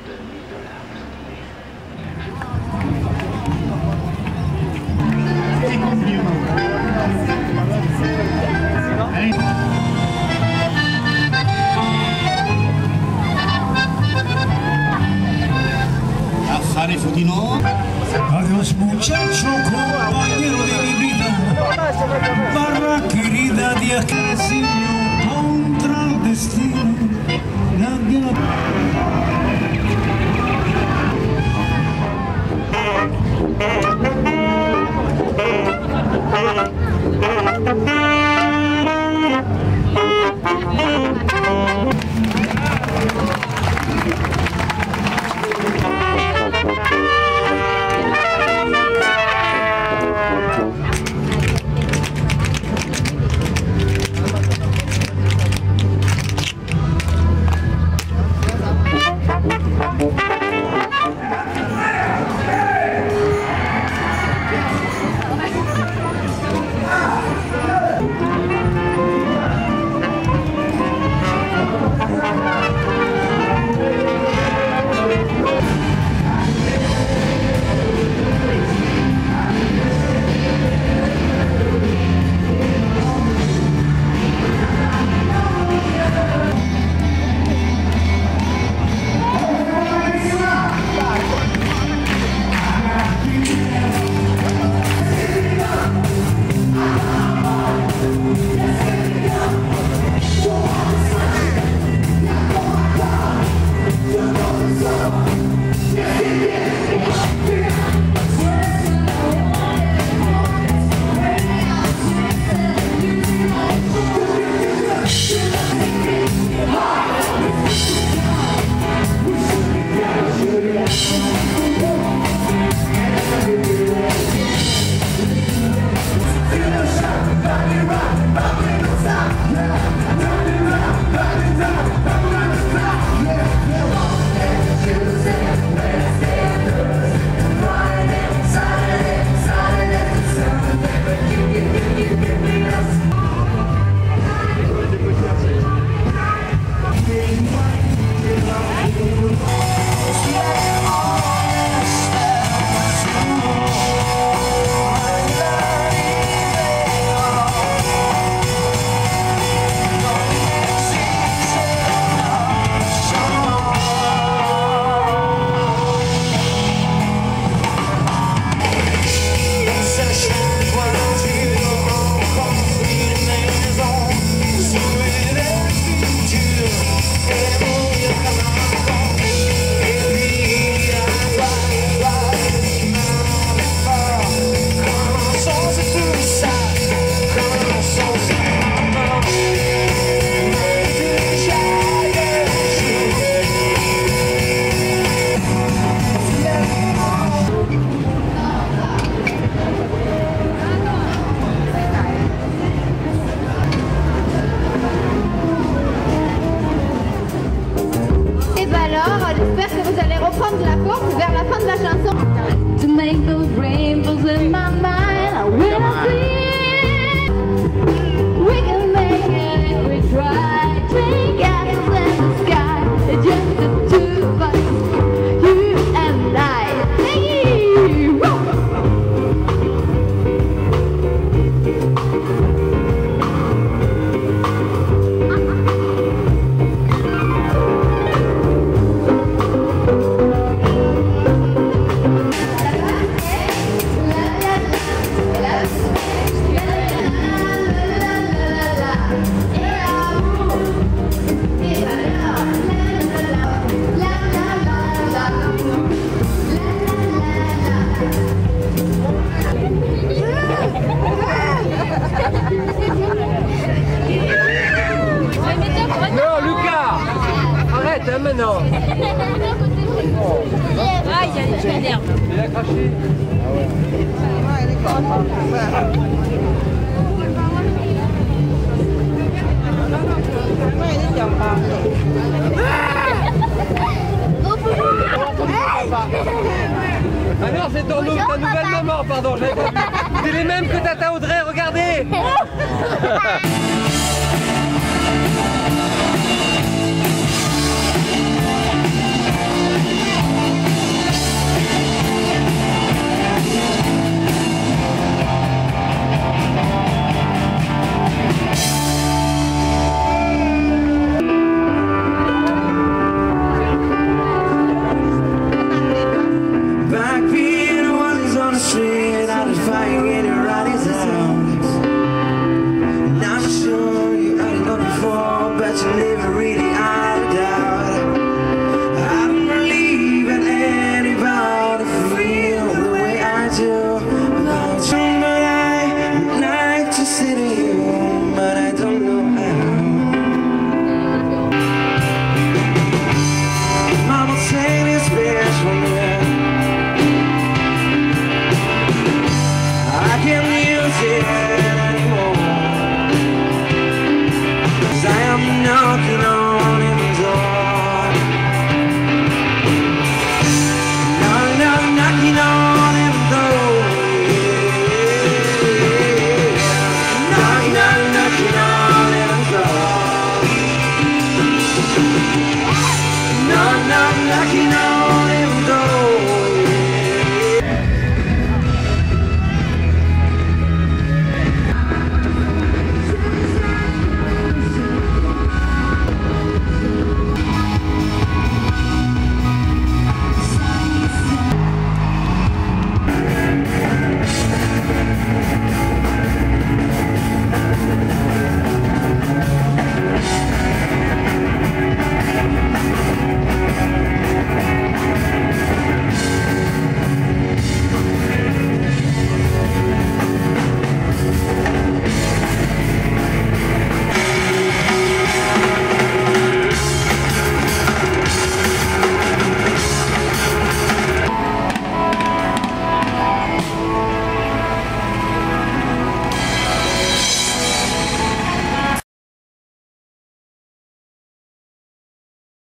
Adiós muchacho, compañero de mi vida, barra querida de aquel contra el destino. J'espère que vous allez reprendre la course vers la fin de la chanson. To make those rainbows in my mind, when I see it, we can make it if we try. Drink eyes in the sky, it's just the two of us, you and I. Hey, woo! Non, Lucas, arrête, hein, maintenant. Ah, il m'énerve. Il a craché. Ah non, c'est ta nouvelle maman, pardon, j'avais pas vu. C'est les mêmes que Tata Audrey, regardez.